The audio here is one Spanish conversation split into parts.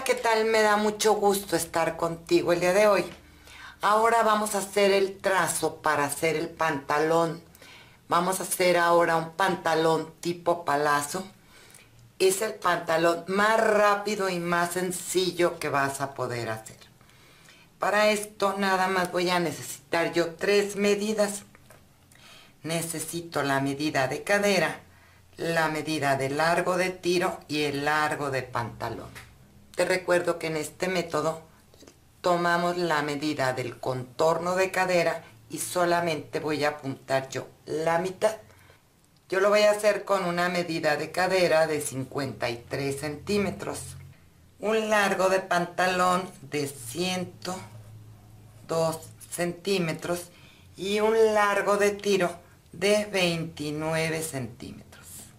¿qué tal? Me da mucho gusto estar contigo el día de hoy. Ahora vamos a hacer el trazo para hacer el pantalón. Vamos a hacer ahora un pantalón tipo palazo. Es el pantalón más rápido y más sencillo que vas a poder hacer. Para esto nada más voy a necesitar yo 3 medidas. Necesito la medida de cadera, la medida de largo de tiro y el largo de pantalón. Te recuerdo que en este método tomamos la medida del contorno de cadera y solamente voy a apuntar yo la mitad. Yo lo voy a hacer con una medida de cadera de 53 centímetros. Un largo de pantalón de 102 centímetros y un largo de tiro de 29 centímetros.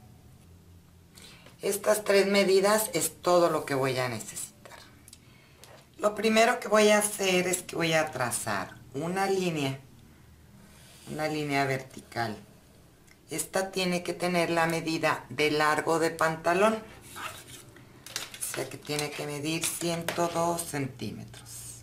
Estas 3 medidas es todo lo que voy a necesitar. Lo primero que voy a hacer es que voy a trazar una línea vertical. Esta tiene que tener la medida de largo de pantalón, o sea que tiene que medir 102 centímetros.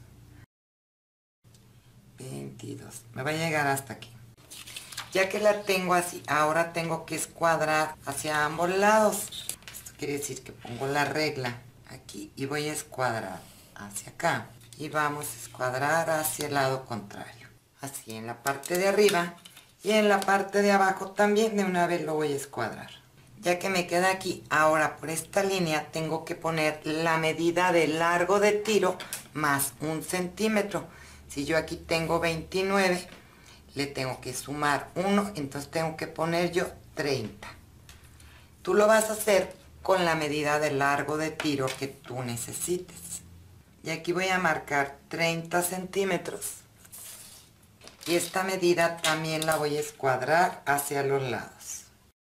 22, me va a llegar hasta aquí. Ya que la tengo así, ahora tengo que escuadrar hacia ambos lados. Esto quiere decir que pongo la regla aquí y voy a escuadrar hacia acá. Y vamos a escuadrar hacia el lado contrario. Así en la parte de arriba y en la parte de abajo también de una vez lo voy a escuadrar. Ya que me queda aquí, ahora por esta línea tengo que poner la medida de largo de tiro más 1 centímetro. Si yo aquí tengo 29, le tengo que sumar 1, entonces tengo que poner yo 30. Tú lo vas a hacer con la medida de largo de tiro que tú necesites. Y aquí voy a marcar 30 centímetros. Y esta medida también la voy a escuadrar hacia los lados.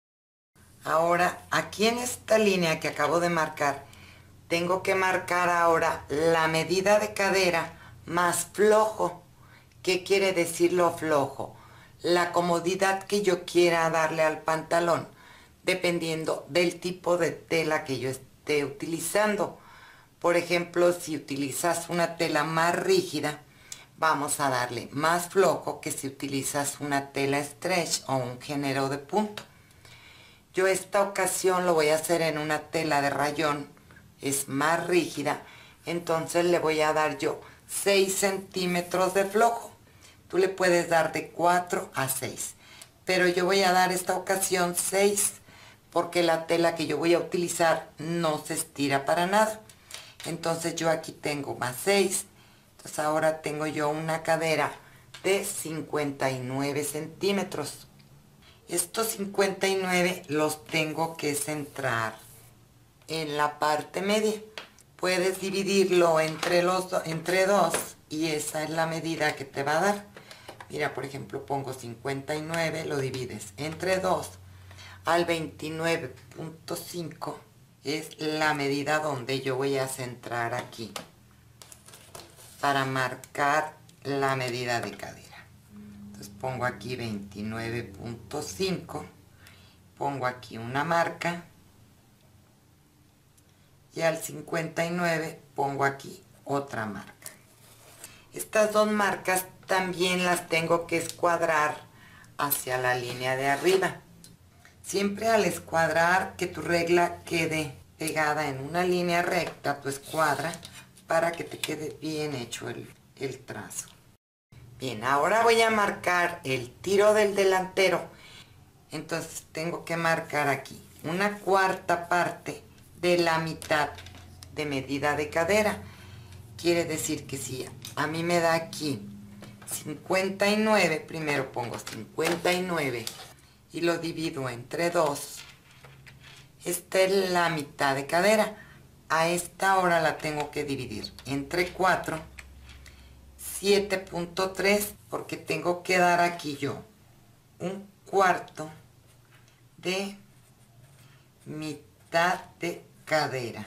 Ahora, aquí en esta línea que acabo de marcar, tengo que marcar ahora la medida de cadera más flojo. ¿Qué quiere decir lo flojo? La comodidad que yo quiera darle al pantalón, dependiendo del tipo de tela que yo esté utilizando. Por ejemplo, si utilizas una tela más rígida, vamos a darle más flojo que si utilizas una tela stretch o un género de punto. Yo esta ocasión lo voy a hacer en una tela de rayón, es más rígida, entonces le voy a dar yo 6 centímetros de flojo. Tú le puedes dar de 4 a 6, pero yo voy a dar esta ocasión 6 porque la tela que yo voy a utilizar no se estira para nada. Entonces yo aquí tengo más 6, entonces ahora tengo yo una cadera de 59 centímetros. Estos 59 los tengo que centrar en la parte media. Puedes dividirlo entre 2 y esa es la medida que te va a dar. Mira, por ejemplo, pongo 59, lo divides entre 2 al 29.5 es la medida donde yo voy a centrar aquí para marcar la medida de cadera. Entonces pongo aquí 29.5, pongo aquí una marca y al 59 pongo aquí otra marca. Estas 2 marcas también las tengo que escuadrar hacia la línea de arriba. Siempre al escuadrar que tu regla quede pegada en una línea recta, tu escuadra para que te quede bien hecho el trazo. Bien, ahora voy a marcar el tiro del delantero. Entonces tengo que marcar aquí una 1/4 parte de la mitad de medida de cadera. Quiere decir que si a mí me da aquí 59, primero pongo 59 y lo divido entre 2. Esta es la mitad de cadera. A esta hora la tengo que dividir entre 4, 7.3, porque tengo que dar aquí yo 1/4 de mitad de cadera.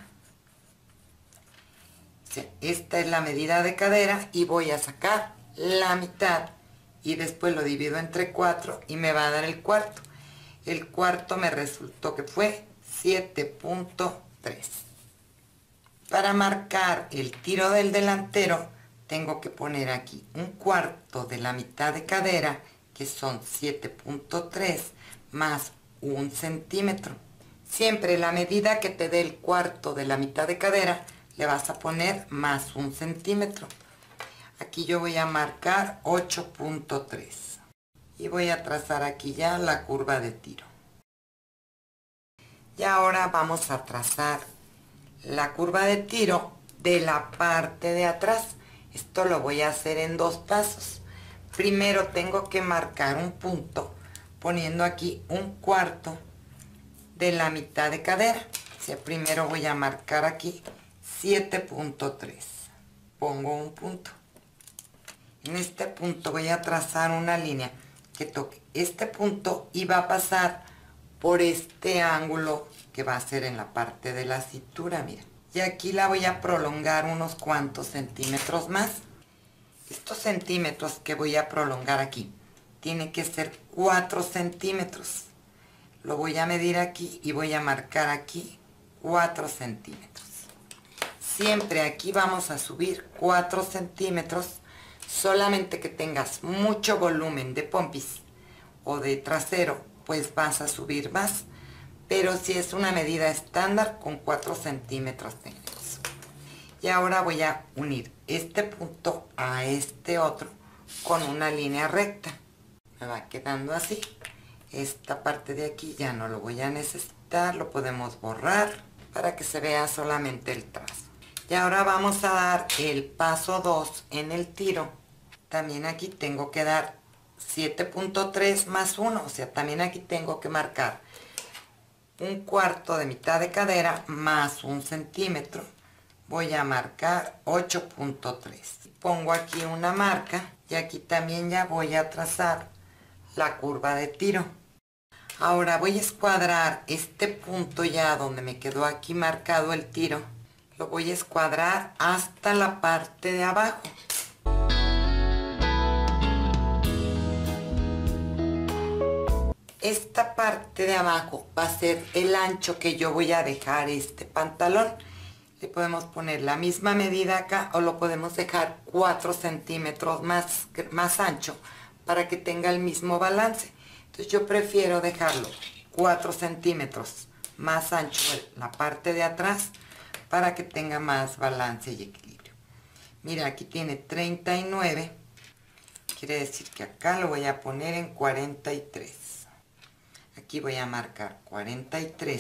O sea, esta es la medida de cadera y voy a sacar la mitad y después lo divido entre 4 y me va a dar el cuarto. El cuarto me resultó que fue 7.3. Para marcar el tiro del delantero tengo que poner aquí 1/4 de la mitad de cadera, que son 7.3 más 1 centímetro. Siempre la medida que te dé el cuarto de la mitad de cadera le vas a poner más 1 centímetro. Aquí yo voy a marcar 8.3 y voy a trazar aquí ya la curva de tiro. Y ahora vamos a trazar la curva de tiro de la parte de atrás. Esto lo voy a hacer en 2 pasos. Primero tengo que marcar un punto poniendo aquí 1/4 de la mitad de cadera. O sea, primero voy a marcar aquí 7.3. Pongo un punto. En este punto voy a trazar una línea que toque este punto y va a pasar por este ángulo que va a ser en la parte de la cintura, miren. Y aquí la voy a prolongar unos cuantos centímetros más. Estos centímetros que voy a prolongar aquí tiene que ser 4 centímetros. Lo voy a medir aquí y voy a marcar aquí 4 centímetros. Siempre aquí vamos a subir 4 centímetros, solamente que tengas mucho volumen de pompis o de trasero, pues vas a subir más. Pero si es una medida estándar, con 4 centímetros tenemos. Y ahora voy a unir este punto a este otro con una línea recta. Me va quedando así. Esta parte de aquí ya no lo voy a necesitar, lo podemos borrar para que se vea solamente el trazo. Y ahora vamos a dar el paso 2 en el tiro. También aquí tengo que dar 7.3 más 1, o sea, también aquí tengo que marcar 1/4 de mitad de cadera más 1 centímetro. Voy a marcar 8.3. Pongo aquí una marca y aquí también ya voy a trazar la curva de tiro. Ahora voy a escuadrar este punto ya donde me quedó aquí marcado el tiro. Lo voy a escuadrar hasta la parte de abajo. Esta parte de abajo va a ser el ancho que yo voy a dejar este pantalón. Le podemos poner la misma medida acá o lo podemos dejar 4 centímetros más ancho para que tenga el mismo balance. Entonces yo prefiero dejarlo 4 centímetros más ancho en la parte de atrás para que tenga más balance y equilibrio. Mira, aquí tiene 39, quiere decir que acá lo voy a poner en 43. Aquí voy a marcar 43.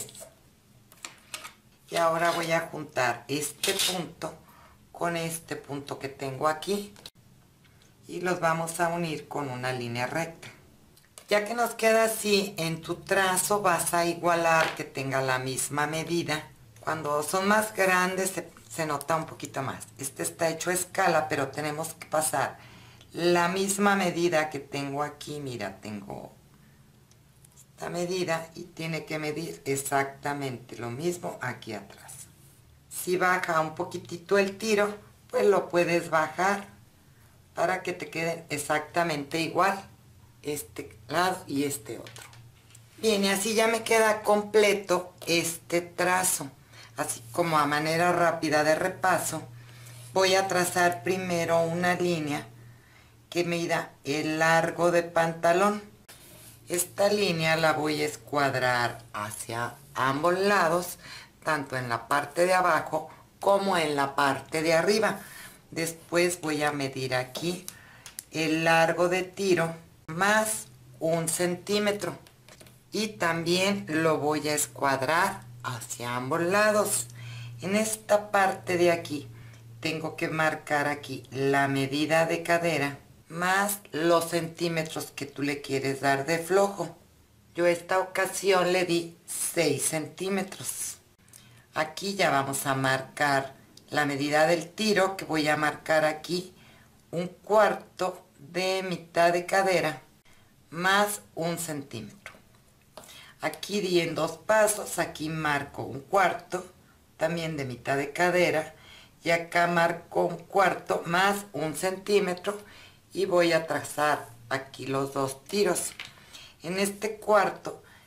Y ahora voy a juntar este punto con este punto que tengo aquí. Y los vamos a unir con una línea recta. Ya que nos queda así, en tu trazo vas a igualar que tenga la misma medida. Cuando son más grandes se nota un poquito más. Este está hecho a escala, pero tenemos que pasar la misma medida que tengo aquí. Mira, tengo esta medida y tiene que medir exactamente lo mismo aquí atrás. Si baja un poquitito el tiro, pues lo puedes bajar para que te queden exactamente igual este lado y este otro. Bien, y así ya me queda completo este trazo. Así como a manera rápida de repaso, voy a trazar primero una línea que mida el largo de pantalón. Esta línea la voy a escuadrar hacia ambos lados, tanto en la parte de abajo como en la parte de arriba. Después voy a medir aquí el largo de tiro más 1 centímetro. Y también lo voy a escuadrar hacia ambos lados. En esta parte de aquí tengo que marcar aquí la medida de cadera más los centímetros que tú le quieres dar de flojo. Yo esta ocasión le di 6 centímetros. Aquí ya vamos a marcar la medida del tiro, que voy a marcar aquí 1/4 de mitad de cadera más 1 centímetro. Aquí di en 2 pasos, aquí marco 1/4 también de mitad de cadera y acá marco 1/4 más 1 centímetro y voy a trazar aquí los 2 tiros. En este cuarto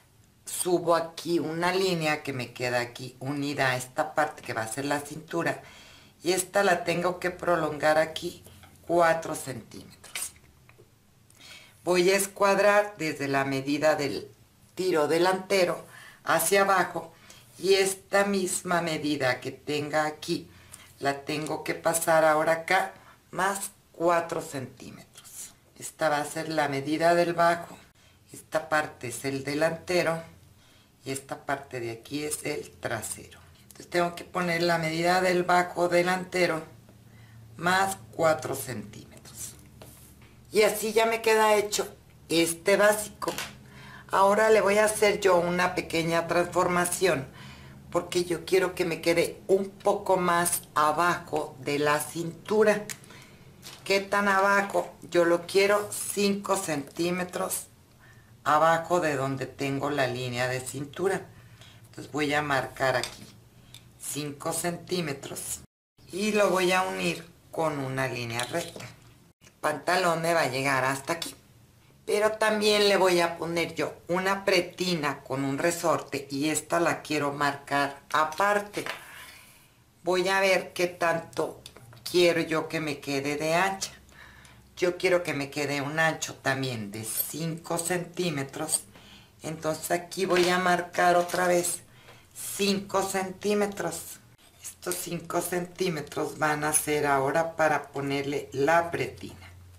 subo aquí una línea que me queda aquí unida a esta parte que va a ser la cintura, y esta la tengo que prolongar aquí 4 centímetros. Voy a escuadrar desde la medida del tiro delantero hacia abajo, y esta misma medida que tenga aquí la tengo que pasar ahora acá más 4 centímetros. Esta va a ser la medida del bajo, esta parte es el delantero y esta parte de aquí es el trasero. Entonces tengo que poner la medida del bajo delantero más 4 centímetros. Y así ya me queda hecho este básico. Ahora le voy a hacer yo una pequeña transformación, porque yo quiero que me quede un poco más abajo de la cintura. ¿Qué tan abajo? Yo lo quiero 5 centímetros abajo de donde tengo la línea de cintura. Entonces voy a marcar aquí 5 centímetros y lo voy a unir con una línea recta. El pantalón me va a llegar hasta aquí, pero también le voy a poner yo una pretina con un resorte, y esta la quiero marcar aparte. Voy a ver qué tanto quiero yo que me quede de ancha. Yo quiero que me quede un ancho también de 5 centímetros. Entonces aquí voy a marcar otra vez 5 centímetros. Estos 5 centímetros van a ser ahora para ponerle la pretina.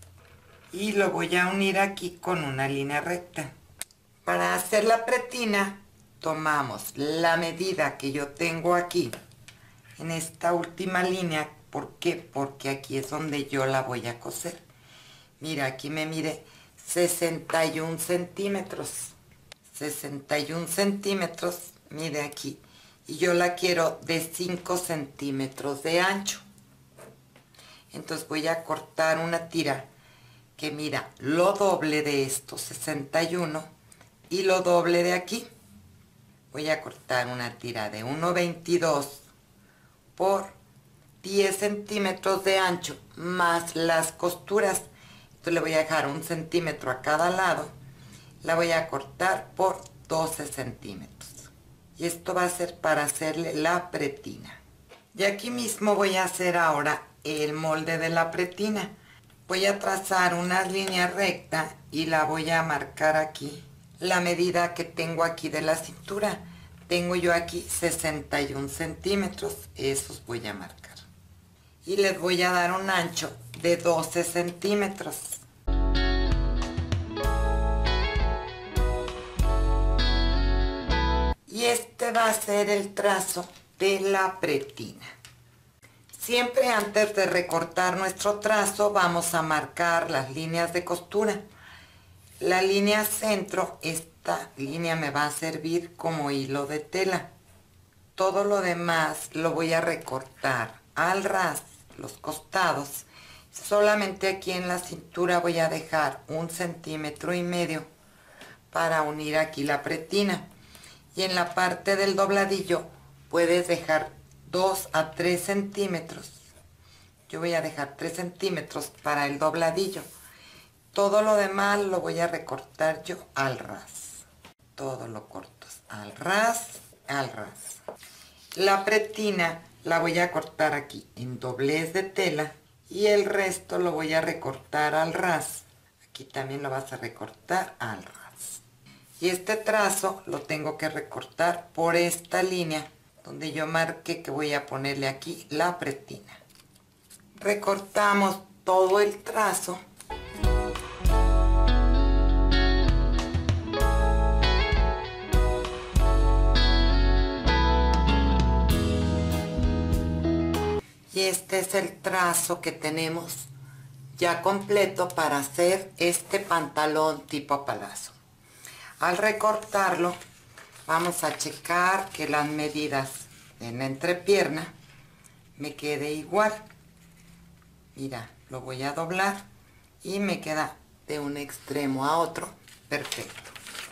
Y lo voy a unir aquí con una línea recta. Para hacer la pretina, tomamos la medida que yo tengo aquí, en esta última línea. ¿Por qué? Porque aquí es donde yo la voy a coser. Mira, aquí me mide 61 centímetros. 61 centímetros mide aquí. Y yo la quiero de 5 centímetros de ancho. Entonces voy a cortar una tira que mira lo doble de estos 61 y lo doble de aquí. Voy a cortar una tira de 1,22 por 10 centímetros de ancho más las costuras. Entonces le voy a dejar 1 centímetro a cada lado. La voy a cortar por 12 centímetros. Y esto va a ser para hacerle la pretina. Y aquí mismo voy a hacer ahora el molde de la pretina. Voy a trazar una línea recta y la voy a marcar aquí. La medida que tengo aquí de la cintura. Tengo yo aquí 61 centímetros. Esos voy a marcar. Y les voy a dar un ancho de 12 centímetros. Y este va a ser el trazo de la pretina. Siempre antes de recortar nuestro trazo vamos a marcar las líneas de costura. La línea centro, esta línea me va a servir como hilo de tela. Todo lo demás lo voy a recortar al ras, los costados. Solamente aquí en la cintura voy a dejar 1,5 centímetros para unir aquí la pretina. Y en la parte del dobladillo puedes dejar 2 a 3 centímetros. Yo voy a dejar 3 centímetros para el dobladillo. Todo lo demás lo voy a recortar yo al ras. Todo lo corto al ras, al ras. La pretina la voy a cortar aquí en doblez de tela y el resto lo voy a recortar al ras. Aquí también lo vas a recortar al ras. Y este trazo lo tengo que recortar por esta línea donde yo marqué que voy a ponerle aquí la pretina. Recortamos todo el trazo. Y este es el trazo que tenemos ya completo para hacer este pantalón tipo palazo. Al recortarlo vamos a checar que las medidas en la entrepierna me quede igual. Mira, lo voy a doblar y me queda de un extremo a otro perfecto.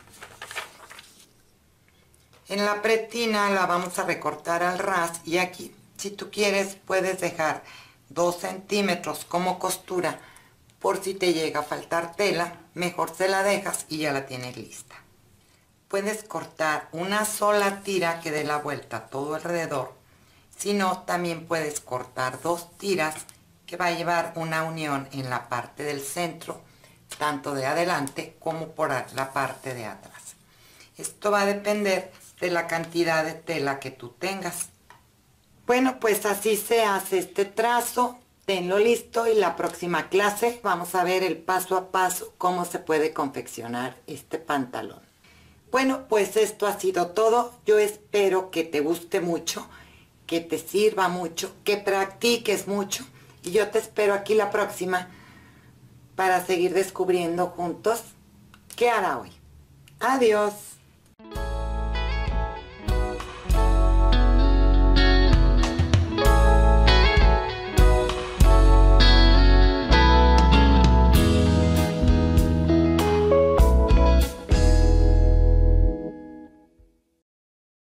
En la pretina la vamos a recortar al ras y aquí, si tú quieres, puedes dejar 2 centímetros como costura por si te llega a faltar tela. Mejor se la dejas y ya la tienes lista. puedes cortar una sola tira que dé la vuelta todo alrededor. Si no, también puedes cortar 2 tiras que va a llevar una unión en la parte del centro, tanto de adelante como por la parte de atrás. Esto va a depender de la cantidad de tela que tú tengas. Bueno, pues así se hace este trazo. Tenlo listo y la próxima clase vamos a ver el paso a paso cómo se puede confeccionar este pantalón. Bueno, pues esto ha sido todo. Yo espero que te guste mucho, que te sirva mucho, que practiques mucho. Y yo te espero aquí la próxima para seguir descubriendo juntos qué hará hoy. Adiós.